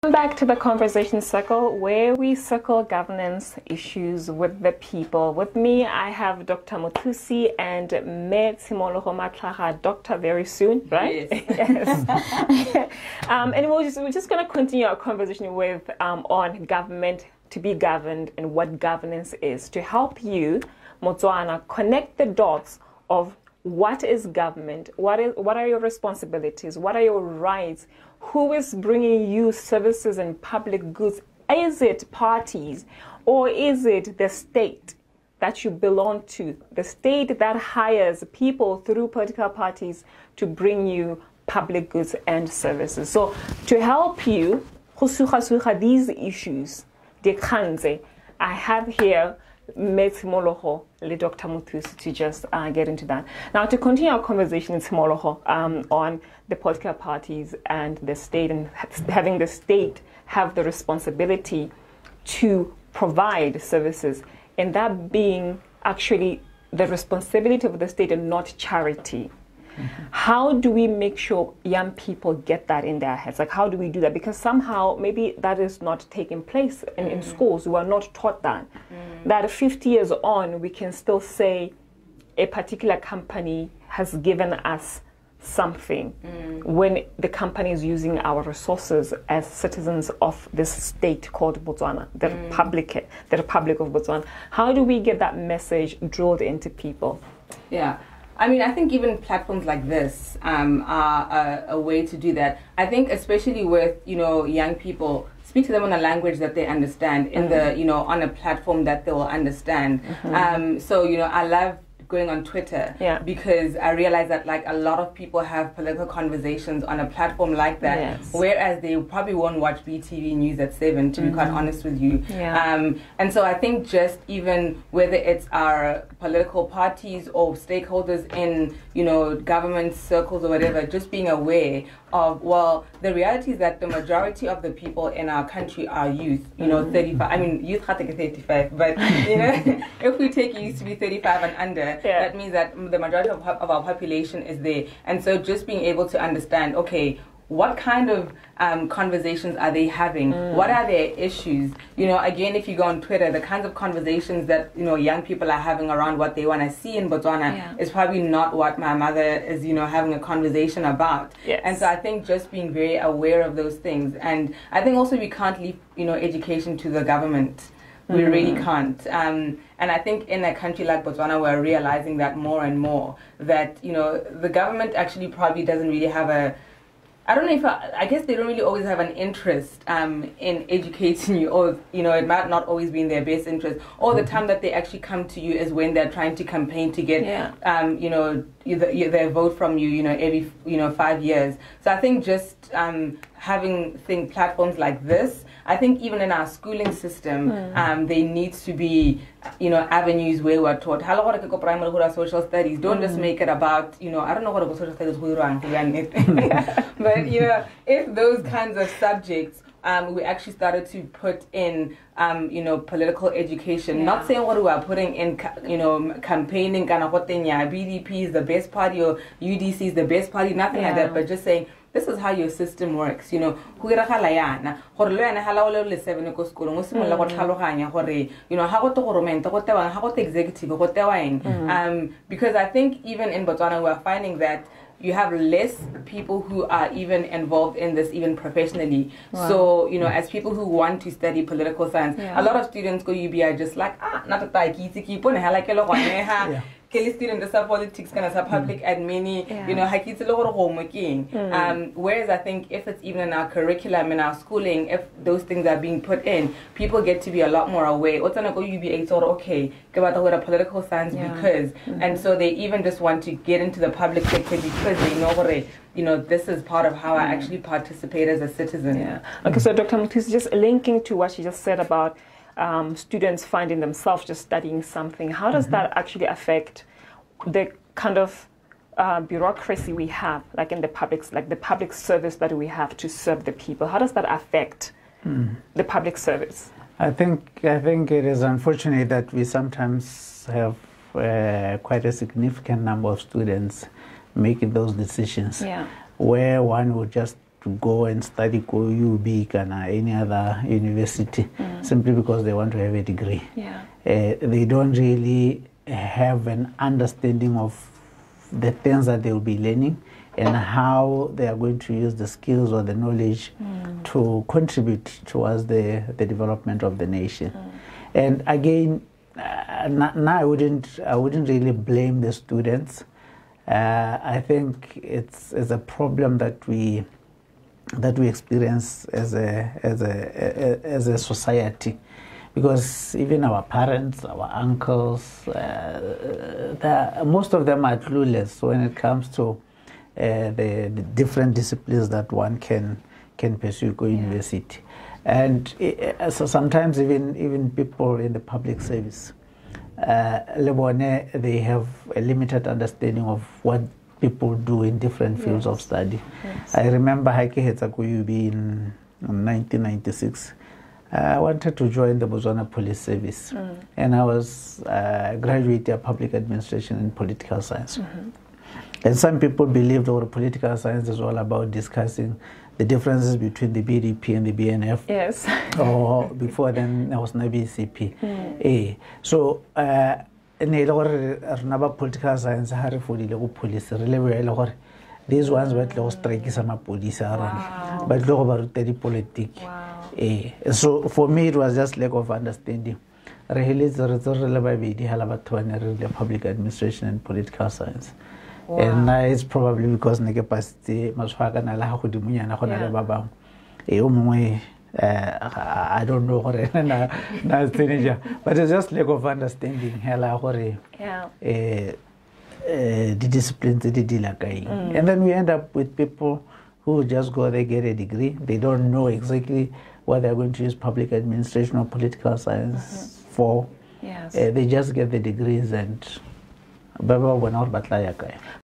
Back to the conversation circle where we circle governance issues with the people. With me, I have Dr. Muthusi and Me Tshimoloho Matlhaga, doctor very soon, right? Yes. Yes. And we're just going to continue our conversation with on government to be governed and what governance is to help you, Motswana, connect the dots of what is government, what are your responsibilities, what are your rights, who is bringing you services and public goods? Is it parties or is it the state that you belong to, the state that hires people through political parties to bring you public goods and services? So to help you these issues, I have here Moloho, Dr. Muthusi, to just get into that. Now, to continue our conversation in Moloho on the political parties and the state, and having the state have the responsibility to provide services, and that being actually the responsibility of the state and not charity. Mm-hmm. How do we make sure young people get that in their heads? Like, how do we do that? Because somehow maybe that is not taking place in schools. We are not taught that. That 50 years on, we can still say a particular company has given us something when the company is using our resources as citizens of this state called Botswana, the Republic of Botswana. How do we get that message drilled into people? Yeah. I mean, I think even platforms like this are a way to do that. I think especially with, young people, speak to them in a language that they understand, in the, on a platform that they will understand. So, I love going on Twitter because I realize that like a lot of people have political conversations on a platform like that, whereas they probably won't watch BTV News at 7, to be quite honest with you. And so I think just even whether it's our political parties or stakeholders in, government circles or whatever, just being aware of, well, the reality is that the majority of the people in our country are youth, 35. I mean, youth can't take 35, but, if we take youth to be 35 and under, that means that the majority of our population is there. And so just being able to understand, okay, what kind of conversations are they having? What are their issues? Again, if you go on Twitter, the kinds of conversations that, young people are having around what they want to see in Botswana is probably not what my mother is, having a conversation about. And so I think just being very aware of those things. And I think also we can't leave, education to the government. We really can't. And I think in a country like Botswana, we're realizing that more and more, that, the government actually probably doesn't really have I guess they don't really always have an interest in educating you, or, it might not always be in their best interest. All the time that they actually come to you is when they're trying to campaign to get, their vote from you, every, 5 years. So I think just having platforms like this, I think even in our schooling system, there needs to be, avenues where we're taught, social studies. Don't just make it about, I don't know what social studies but, if those kinds of subjects, we actually started to put in, political education. Not saying what we are putting in, campaigning, BDP is the best party or UDC is the best party, nothing like that, but just saying, this is how your system works, because I think even in Botswana we're finding that you have less people who are even involved in this even professionally. So, as people who want to study political science, a lot of students go UB are just like, not a Kelly student does politics kind of public admin, whereas I think if it's even in our curriculum, in our schooling, if those things are being put in, people get to be a lot more aware. Okay, about political science because, and so they even just want to get into the public sector because they know this is part of how I actually participate as a citizen. Okay, so Dr. Muthusi, just linking to what you just said about students finding themselves just studying something, how does that actually affect the kind of bureaucracy we have, like in the public service that we have to serve the people? How does that affect the public service? I think it is unfortunate that we sometimes have quite a significant number of students making those decisions, where one would just to go and study go UB or any other university simply because they want to have a degree. Yeah. They don't really have an understanding of the things that they will be learning and how they are going to use the skills or the knowledge to contribute towards the development of the nation. And again, now I wouldn't really blame the students. I think it's a problem that we experience as a society, because even our parents, our uncles, most of them are clueless when it comes to the different disciplines that one can pursue go university. And so sometimes even people in the public service, they have a limited understanding of what people do in different fields of study. Yes. I remember Haike Hetsakuyu in 1996. I wanted to join the Botswana Police Service, and I was graduating in public administration and political science. And some people believed that political science is all about discussing the differences between the BDP and the BNF. Yes. Or before then, there was no BCPI. So, political science, police, these ones were strike some police around, but about the politics. So for me, it was just lack of understanding. Really, the public administration and political science. And it's probably because I don't know what but it's just lack of understanding the disciplines and then we end up with people who just go there, get a degree. They don't know exactly what they're going to use public administration or political science for. Yes. They just get the degrees and